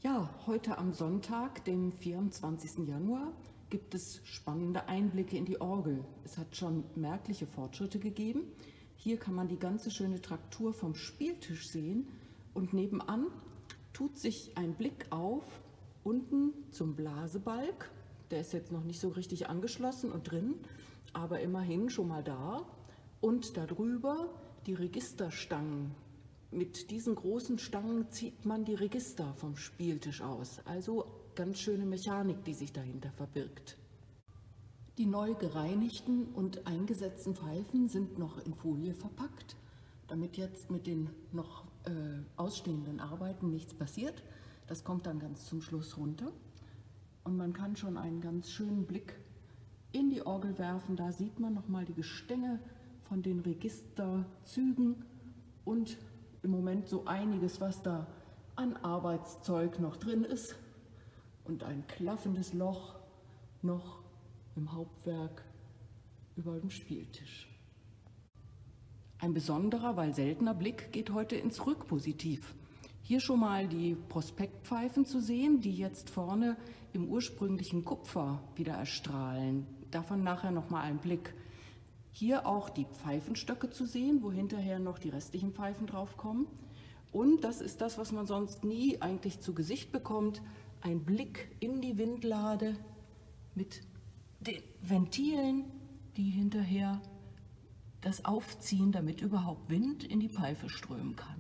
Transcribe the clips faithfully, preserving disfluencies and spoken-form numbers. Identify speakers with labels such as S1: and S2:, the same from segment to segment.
S1: Ja, heute am Sonntag, dem vierundzwanzigsten Januar, gibt es spannende Einblicke in die Orgel. Es hat schon merkliche Fortschritte gegeben. Hier kann man die ganze schöne Traktur vom Spieltisch sehen und nebenan tut sich ein Blick auf unten zum Blasebalg. Der ist jetzt noch nicht so richtig angeschlossen und drin, aber immerhin schon mal da. Und darüber die Registerstangen. Mit diesen großen Stangen zieht man die Register vom Spieltisch aus. Also ganz schöne Mechanik, die sich dahinter verbirgt. Die neu gereinigten und eingesetzten Pfeifen sind noch in Folie verpackt, damit jetzt mit den noch äh, ausstehenden Arbeiten nichts passiert. Das kommt dann ganz zum Schluss runter. Und man kann schon einen ganz schönen Blick in die Orgel werfen. Da sieht man nochmal die Gestänge von den Registerzügen und im Moment so einiges, was da an Arbeitszeug noch drin ist und ein klaffendes Loch noch im Hauptwerk über dem Spieltisch. Ein besonderer, weil seltener Blick geht heute ins Rückpositiv. Hier schon mal die Prospektpfeifen zu sehen, die jetzt vorne im ursprünglichen Kupfer wieder erstrahlen. Davon nachher noch mal ein Blick. Hier auch die Pfeifenstöcke zu sehen, wo hinterher noch die restlichen Pfeifen drauf kommen. Und das ist das, was man sonst nie eigentlich zu Gesicht bekommt, ein Blick in die Windlade mit den Ventilen, die hinterher das aufziehen, damit überhaupt Wind in die Pfeife strömen kann.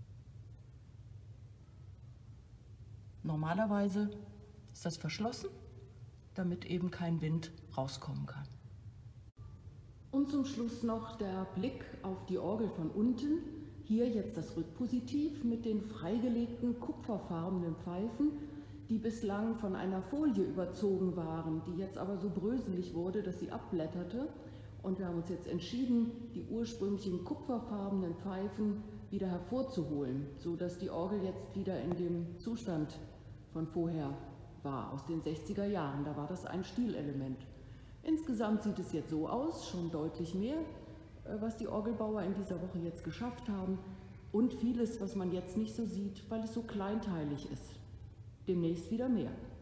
S1: Normalerweise ist das verschlossen, damit eben kein Wind rauskommen kann. Und zum Schluss noch der Blick auf die Orgel von unten. Hier jetzt das Rückpositiv mit den freigelegten kupferfarbenen Pfeifen, die bislang von einer Folie überzogen waren, die jetzt aber so bröselig wurde, dass sie abblätterte. Und wir haben uns jetzt entschieden, die ursprünglichen kupferfarbenen Pfeifen wieder hervorzuholen, sodass die Orgel jetzt wieder in dem Zustand von vorher war, aus den sechziger Jahren. Da war das ein Stilelement. Insgesamt sieht es jetzt so aus, schon deutlich mehr, was die Orgelbauer in dieser Woche jetzt geschafft haben und vieles, was man jetzt nicht so sieht, weil es so kleinteilig ist. Demnächst wieder mehr.